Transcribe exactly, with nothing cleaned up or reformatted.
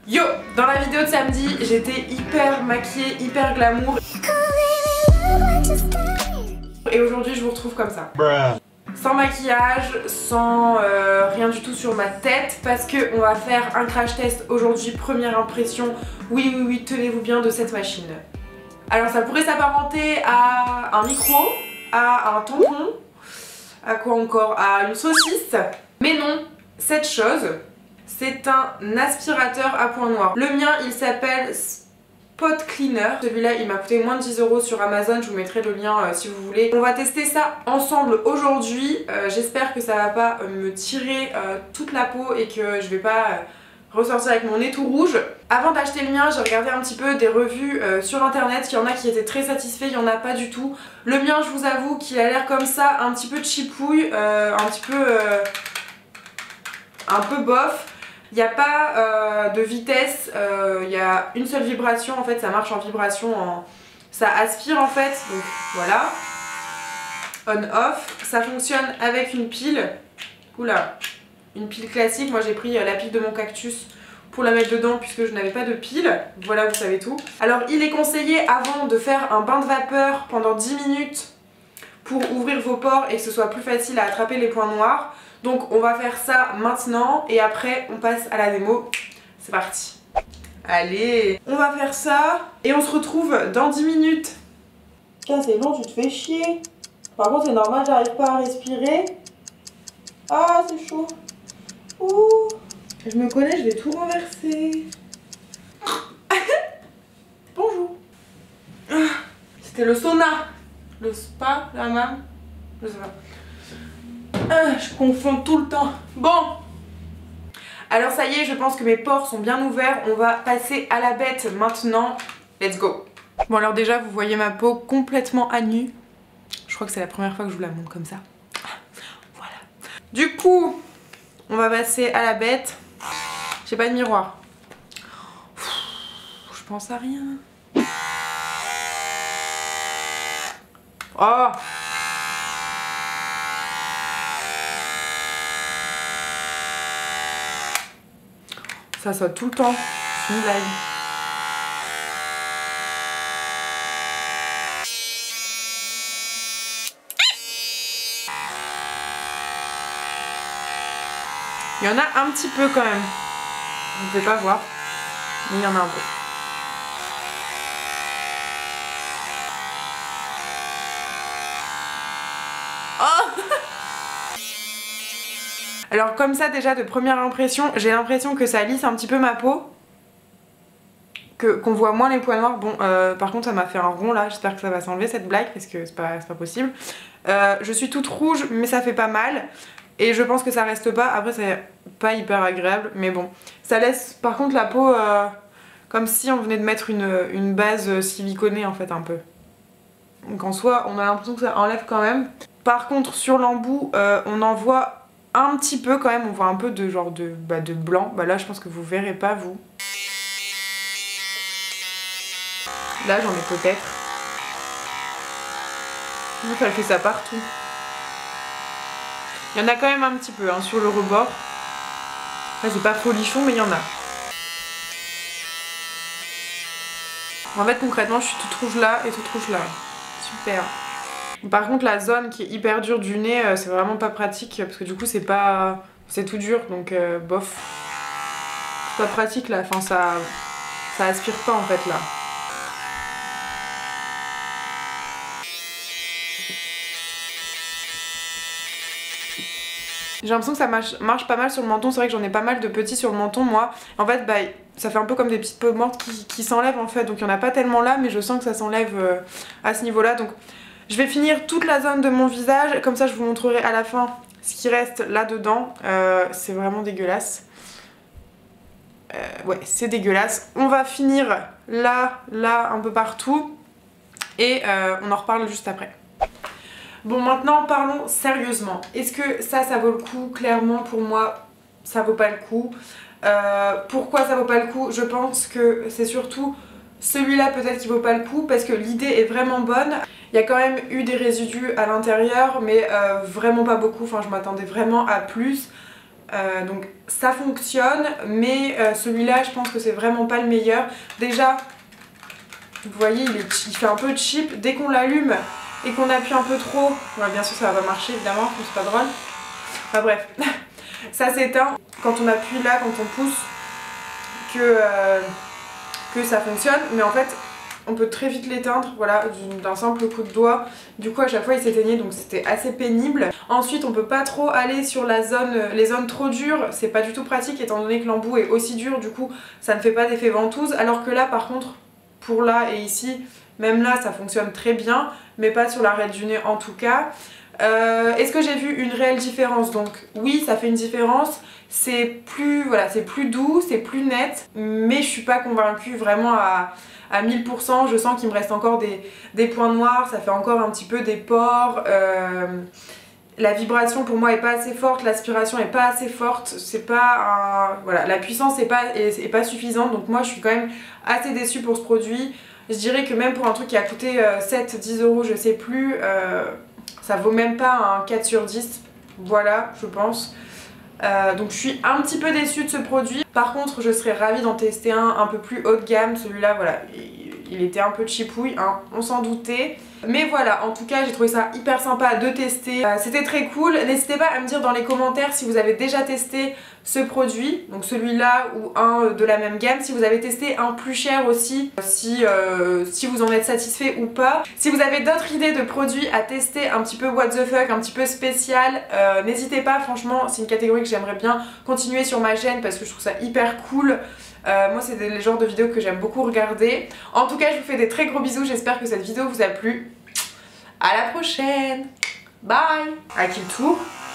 Yo, dans la vidéo de samedi, j'étais hyper maquillée, hyper glamour. Et aujourd'hui, je vous retrouve comme ça. Bruh. Sans maquillage, sans euh, rien du tout sur ma tête, parce que on va faire un crash test aujourd'hui, première impression. Oui, oui, oui, tenez-vous bien de cette machine. Alors ça pourrait s'apparenter à un micro, à un tampon, à quoi encore, à une saucisse. Mais non, cette chose, c'est un aspirateur à points noirs. Le mien, il s'appelle Spot Cleaner. Celui-là, il m'a coûté moins de dix euros sur Amazon. Je vous mettrai le lien euh, si vous voulez. On va tester ça ensemble aujourd'hui. Euh, J'espère que ça va pas euh, me tirer euh, toute la peau et que je vais pas euh, ressortir avec mon nez tout rouge. Avant d'acheter le mien, j'ai regardé un petit peu des revues euh, sur internet. Il y en a qui étaient très satisfaits, il y en a pas du tout. Le mien, je vous avoue qu'il a l'air comme ça, un petit peu chipouille, euh, un petit peu... Euh, un peu bof. Il n'y a pas euh, de vitesse, il euh, y a une seule vibration en fait, ça marche en vibration, en... ça aspire en fait, donc voilà. On-off, ça fonctionne avec une pile, oula, une pile classique, moi j'ai pris la pile de mon cactus pour la mettre dedans puisque je n'avais pas de pile, voilà vous savez tout. Alors il est conseillé avant de faire un bain de vapeur pendant dix minutes pour ouvrir vos pores et que ce soit plus facile à attraper les points noirs. Donc on va faire ça maintenant et après on passe à la démo. C'est parti. Allez, on va faire ça et on se retrouve dans dix minutes. Putain c'est long, tu te fais chier. Par contre c'est normal, j'arrive pas à respirer. Ah c'est chaud. Ouh. Je me connais, je vais tout renverser. Bonjour. C'était le sauna. Le spa, la mam. Je sais pas. Ah, je confonds tout le temps. Bon. Alors ça y est, je pense que mes pores sont bien ouverts. On va passer à la bête maintenant. Let's go. Bon alors déjà, vous voyez ma peau complètement à nu. Je crois que c'est la première fois que je vous la montre comme ça. Voilà. Du coup, on va passer à la bête. J'ai pas de miroir. Je pense à rien. Oh! Ça saute tout le temps, c'est une blague. Il y en a un petit peu quand même. Vous ne pouvez pas voir, mais il y en a un peu. Alors comme ça déjà de première impression, j'ai l'impression que ça lisse un petit peu ma peau, que qu'on voit moins les points noirs. Bon euh, par contre ça m'a fait un rond là, j'espère que ça va s'enlever cette blague parce que c'est pas, c'est pas possible. Euh, je suis toute rouge mais ça fait pas mal et je pense que ça reste pas, après c'est pas hyper agréable mais bon. Ça laisse par contre la peau euh, comme si on venait de mettre une, une base siliconée en fait un peu. Donc en soi on a l'impression que ça enlève quand même. Par contre sur l'embout euh, on en voit un petit peu quand même, on voit un peu de genre de, bah, de blanc. Bah là je pense que vous verrez pas vous. Là j'en ai peut-être. Elle fait ça partout. Il y en a quand même un petit peu hein, sur le rebord. Là c'est pas folichon mais il y en a. En fait concrètement je suis toute rouge là et toute rouge là. Super. Par contre la zone qui est hyper dure du nez euh, c'est vraiment pas pratique parce que du coup c'est pas... c'est tout dur donc euh, bof. C'est pas pratique là, enfin ça... ça aspire pas en fait là. J'ai l'impression que ça marche, marche pas mal sur le menton, c'est vrai que j'en ai pas mal de petits sur le menton moi. En fait bah ça fait un peu comme des petites peaux mortes qui, qui s'enlèvent en fait, donc il y en a pas tellement là mais je sens que ça s'enlève euh, à ce niveau là donc... Je vais finir toute la zone de mon visage, comme ça je vous montrerai à la fin ce qui reste là-dedans. Euh, c'est vraiment dégueulasse. Euh, ouais, c'est dégueulasse. On va finir là, là, un peu partout. Et euh, on en reparle juste après. Bon, maintenant parlons sérieusement. Est-ce que ça, ça vaut le coup? Clairement, pour moi, ça vaut pas le coup. Euh, pourquoi ça vaut pas le coup? Je pense que c'est surtout celui-là peut-être qui vaut pas le coup parce que l'idée est vraiment bonne. Il y a quand même eu des résidus à l'intérieur mais euh, vraiment pas beaucoup, enfin je m'attendais vraiment à plus. Euh, donc ça fonctionne, mais euh, celui-là je pense que c'est vraiment pas le meilleur. Déjà, vous voyez, il, est, il fait un peu cheap. Dès qu'on l'allume et qu'on appuie un peu trop, ouais, bien sûr ça va pas marcher évidemment, c'est pas drôle. Enfin bref, ça s'éteint quand on appuie là, quand on pousse, que, euh, que ça fonctionne. Mais en fait, on peut très vite l'éteindre, voilà, d'un simple coup de doigt. Du coup à chaque fois il s'éteignait, donc c'était assez pénible. Ensuite on peut pas trop aller sur la zone, les zones trop dures, c'est pas du tout pratique étant donné que l'embout est aussi dur, du coup ça ne fait pas d'effet ventouse. Alors que là par contre, pour là et ici, même là ça fonctionne très bien, mais pas sur l'arête du nez en tout cas. Euh, Est-ce que j'ai vu une réelle différence? Donc oui, ça fait une différence. C'est plus, voilà, c'est plus doux, c'est plus net, mais je suis pas convaincue vraiment à, à mille pour cent. Je sens qu'il me reste encore des, des points noirs, ça fait encore un petit peu des pores. Euh, la vibration pour moi est pas assez forte, l'aspiration est pas assez forte, c'est pas un... Voilà, la puissance est pas, est, est pas suffisante, donc moi je suis quand même assez déçue pour ce produit. Je dirais que même pour un truc qui a coûté euh, sept à dix euros, je sais plus, euh, ça vaut même pas un quatre sur dix, voilà, je pense. Euh, donc je suis un petit peu déçue de ce produit. Par contre je serais ravie d'en tester un un peu plus haut de gamme. Celui-là voilà, il, il était un peu cheapouille, hein, on s'en doutait. Mais voilà, en tout cas j'ai trouvé ça hyper sympa de tester. euh, C'était très cool. N'hésitez pas à me dire dans les commentaires si vous avez déjà testé ce produit, donc celui-là ou un de la même gamme. Si vous avez testé un plus cher aussi, si, euh, si vous en êtes satisfait ou pas. Si vous avez d'autres idées de produits à tester un petit peu what the fuck, un petit peu spécial, euh, n'hésitez pas, franchement c'est une catégorie que j'aimerais bien continuer sur ma chaîne parce que je trouve ça hyper cool. Euh, moi c'est le genre de vidéos que j'aime beaucoup regarder. En tout cas je vous fais des très gros bisous, j'espère que cette vidéo vous a plu. À la prochaine, bye. À qui le tour?